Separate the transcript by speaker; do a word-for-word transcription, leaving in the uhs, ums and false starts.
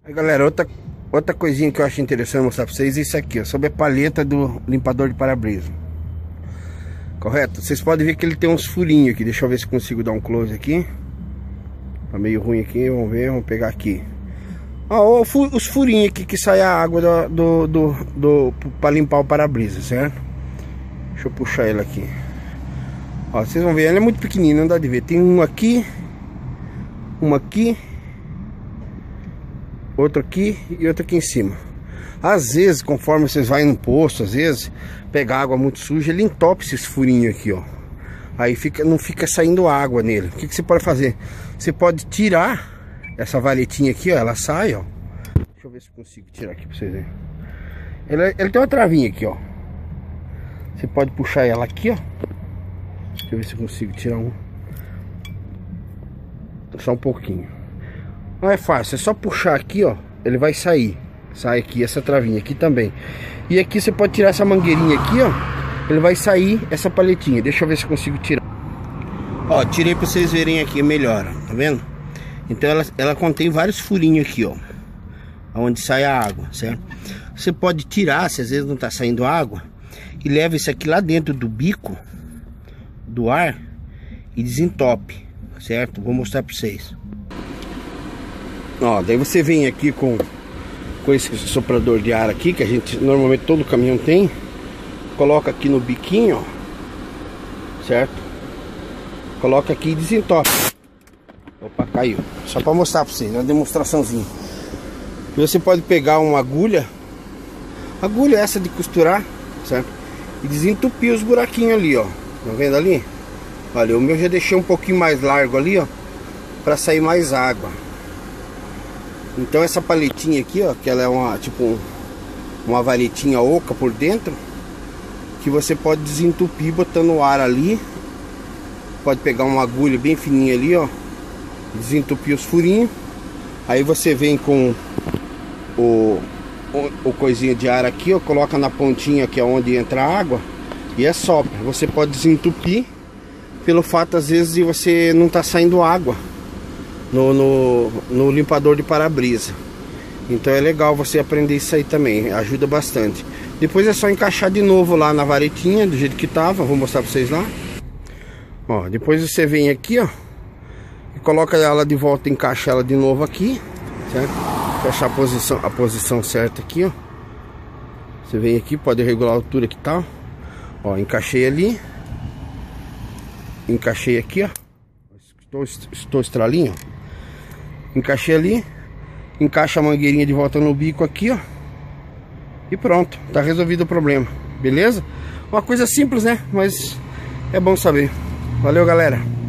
Speaker 1: Aí, galera, outra, outra coisinha que eu acho interessante mostrar pra vocês é isso aqui, ó, sobre a palheta do limpador de para-brisa. Correto? Vocês podem ver que ele tem uns furinhos aqui. Deixa eu ver se consigo dar um close aqui. Tá meio ruim aqui, vamos ver, vamos pegar aqui. Ó, os furinhos aqui que sai a água do, do, do, do pra limpar o para-brisa, certo? Deixa eu puxar ele aqui. Ó, vocês vão ver, ele é muito pequenininho, não dá de ver. Tem um aqui, um aqui, outro aqui e outro aqui em cima. Às vezes, conforme vocês vão no posto, às vezes, pegar água muito suja, ele entope esses furinhos aqui, ó. Aí fica, não fica saindo água nele. O que, que você pode fazer? Você pode tirar essa varetinha aqui, ó, ela sai, ó. Deixa eu ver se eu consigo tirar aqui pra vocês verem. Ele, ele tem uma travinha aqui, ó. Você pode puxar ela aqui, ó. Deixa eu ver se eu consigo tirar um. Só um pouquinho. Não é fácil, é só puxar aqui, ó. Ele vai sair. Sai aqui essa travinha aqui também. E aqui você pode tirar essa mangueirinha aqui, ó. Ele vai sair essa paletinha. Deixa eu ver se eu consigo tirar. Ó, tirei pra vocês verem aqui melhor, ó. Tá vendo? Então ela, ela contém vários furinhos aqui, ó, onde sai a água, certo? Você pode tirar, se às vezes não tá saindo água, e leva isso aqui lá dentro do bico do ar e desentope, certo? Vou mostrar pra vocês. Ó, daí você vem aqui com com esse soprador de ar aqui, que a gente normalmente todo caminhão tem. Coloca aqui no biquinho, ó, certo? Coloca aqui e desentope. Opa, caiu. Só para mostrar para vocês, uma demonstraçãozinha. E você pode pegar uma agulha, agulha essa de costurar, certo? E desentupir os buraquinhos ali, ó. Tá vendo ali? Olha, o meu já deixei um pouquinho mais largo ali, ó, para sair mais água. Então essa paletinha aqui, ó, que ela é uma tipo um, uma varetinha oca por dentro, que você pode desentupir botando o ar ali. Pode pegar uma agulha bem fininha ali, ó, desentupir os furinhos. Aí você vem com o, o, o coisinha de ar aqui, ó, coloca na pontinha que é onde entra a água e é sopra. Você pode desentupir pelo fato às vezes de você não tá saindo água No, no, no limpador de para-brisa. Então é legal você aprender isso aí também, ajuda bastante. Depois é só encaixar de novo lá na varetinha do jeito que tava. Vou mostrar pra vocês lá. Ó, depois você vem aqui, ó, e coloca ela de volta, encaixa ela de novo aqui, certo? Fecha a posição, a posição certa aqui, ó. Você vem aqui, pode regular a altura que tá. Ó, encaixei ali, encaixei aqui, ó. Estou, estou estralinho, ó. Encaixei ali, encaixa a mangueirinha de volta no bico aqui, ó. E pronto, tá resolvido o problema, beleza? Uma coisa simples, né? Mas é bom saber. Valeu, galera.